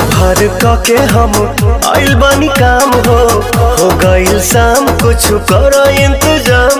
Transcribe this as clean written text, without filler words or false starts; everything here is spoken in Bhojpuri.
भर के हम आइल बानी काम हो गइल शाम कुछ कर इंतजाम